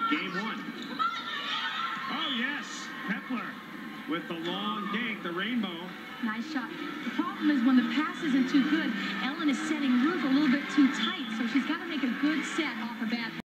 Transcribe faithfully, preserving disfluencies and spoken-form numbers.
game one. Oh, yes. Pepler with the long dink, the rainbow. Nice shot. The problem is when the pass isn't too good, Ellen is setting Ruth a little bit too tight, so she's got to make a good set off a bad